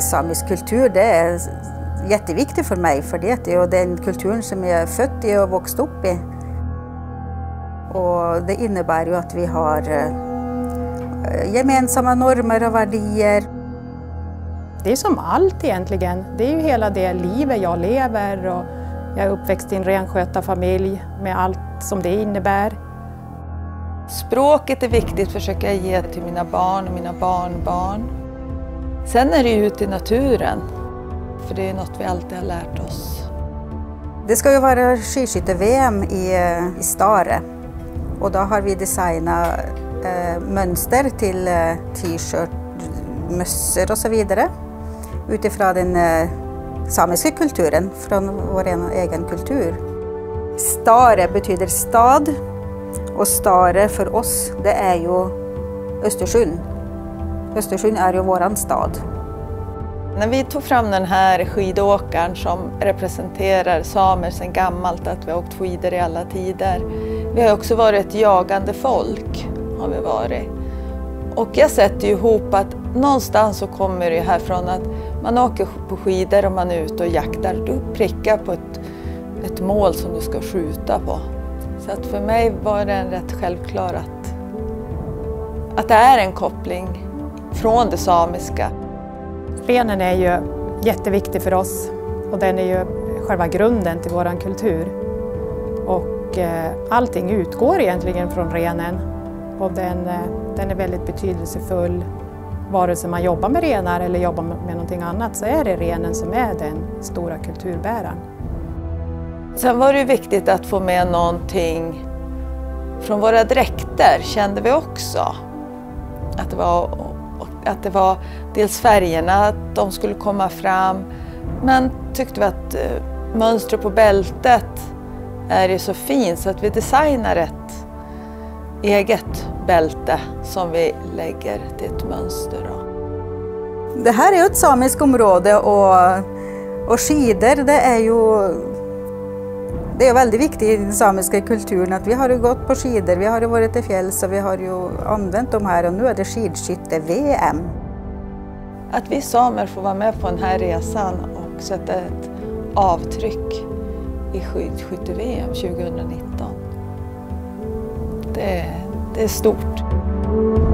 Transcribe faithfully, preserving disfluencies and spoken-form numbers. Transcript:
samisk kultur, det är jätteviktigt för mig, för det är ju den kulturen som jag är född i och vuxit upp i. Och det innebär ju att vi har gemensamma normer och värderingar. Det är som allt egentligen. Det är ju hela det livet jag lever, och jag är uppväxt i en renskötarfamilj med allt som det innebär. Språket är viktigt, försöka ge till mina barn och mina barnbarn. Sen är det ju ute i naturen, för det är något vi alltid har lärt oss. Det ska ju vara Skidskytte-V M i, i Staare, och då har vi designat eh, mönster till eh, t-shirt, mössor och så vidare utifrån den eh, samiska kulturen, från vår egen kultur. Staare betyder stad, och Staare för oss, det är ju Östersund. Östersund är ju våran stad. När vi tog fram den här skidåkaren som representerar samer sedan gammalt, att vi har åkt skidor i alla tider. Vi har också varit ett jagande folk, har vi varit. Och jag sätter ju ihop att någonstans så kommer det härifrån att man åker på skidor och man är ute och jaktar. Du prickar på ett, ett mål som du ska skjuta på. Så att för mig var det en rätt självklart att, att det är en koppling från det samiska. Renen är ju jätteviktig för oss, och den är ju själva grunden till vår kultur. Och eh, allting utgår egentligen från renen, och den, eh, den är väldigt betydelsefull. Vare sig man jobbar med renar eller jobbar med någonting annat, så är det renen som är den stora kulturbäraren. Sen var det viktigt att få med någonting från våra dräkter, kände vi också. Att det var, att det var dels färgerna, att de skulle komma fram. Men tyckte vi att mönstret på bältet är ju så fint så att vi designar ett eget bälte som vi lägger till ett mönster. Det här är ju ett samiskt område, och, och skidor, det är ju det är väldigt viktigt i den samiska kulturen att vi har ju gått på skidor, vi har ju varit i fjälls och vi har ju använt dem här, och nu är det Skidskytte-V M. Att vi samer får vara med på den här resan och sätta ett avtryck i Skidskytte-V M tjugonitton. Det, det är stort.